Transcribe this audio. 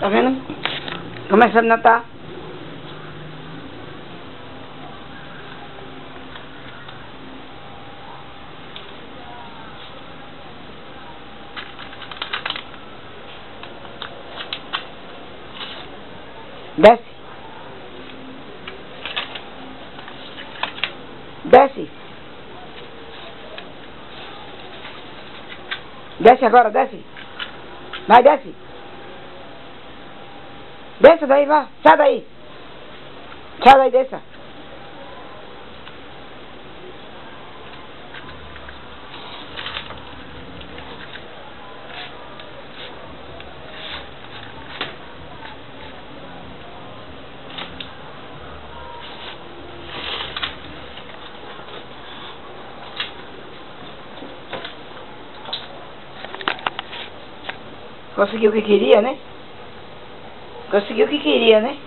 Tá vendo? Começando a notar. Desce. Desce. Desce agora, desce. Vai, desce. Desça daí, vá. Sai daí. Sai daí, desça. Conseguiu o que queria, né? Conseguiu o que queria, né?